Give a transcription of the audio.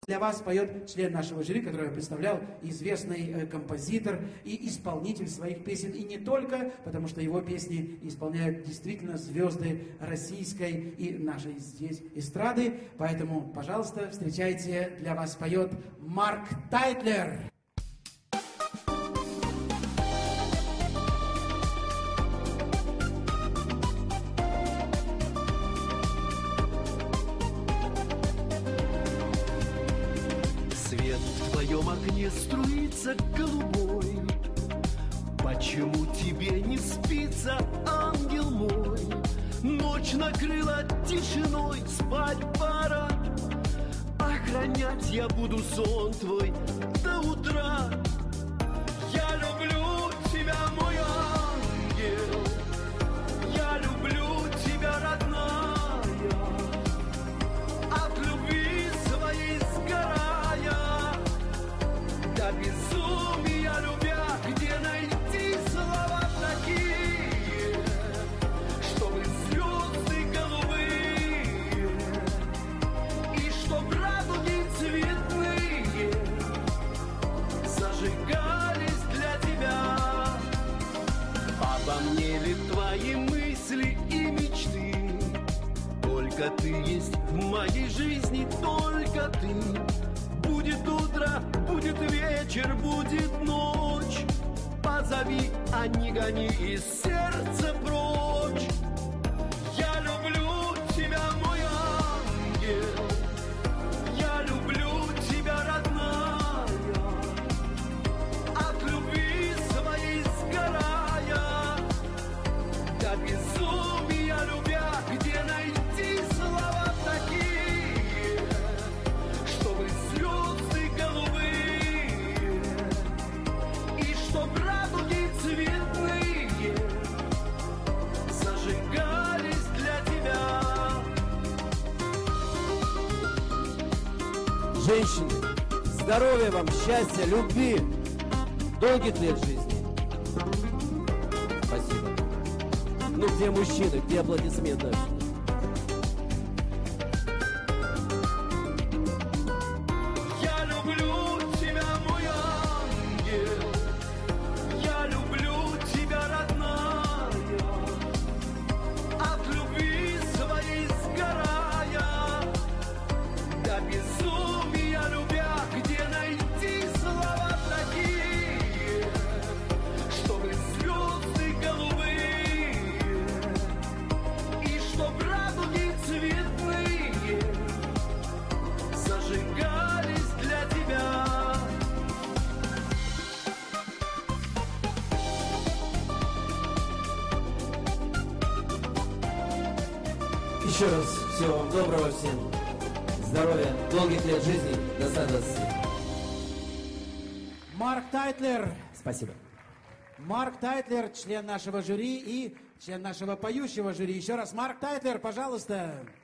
Для вас поет член нашего жюри, который я представлял, известный композитор и исполнитель своих песен. И не только, потому что его песни исполняют действительно звезды российской и нашей здесь эстрады. Поэтому, пожалуйста, встречайте, для вас поет Марк Тайтлер. Свет в твоем окне струится голубой. Почему тебе не спится, ангел мой? Ночь накрыла тишиной, спать пора. Охранять я буду сон твой до утра. Я люблю тебя, мой ангел. Я люблю тебя, родная. От любви своей сгорая, до безумия любя, где найти слова такие, чтобы звезды голубые и чтоб радуги цветные зажигались для тебя. Обо мне ли твои мысли и мечты? Только ты есть в моей жизни, только ты. Будет утро, будет вечер, будет ночь. Позови, а не гони из сердца прочь. Я люблю тебя, мой ангел. Я люблю тебя, родная. От любви своей сгорая, до безумия любя, где найти слова такие, чтобы звезды голубые и чтоб радуги цветные зажигались для тебя. Женщины, здоровья вам, счастья, любви, долгих лет жизни. Спасибо. Ну где мужчины, где аплодисменты? Я люблю тебя, мой ангел. Я люблю тебя, родная. От любви своей сгорая, до безумия любя, где найти слова такие, чтобы звезды голубые и чтоб радуги цветные зажигались для тебя. Еще раз всего вам доброго всем. Здоровья, долгих лет жизни, до 120. Марк Тайтлер. Спасибо. Марк Тайтлер, член нашего жюри и член нашего поющего жюри. Еще раз, Марк Тайтлер, пожалуйста.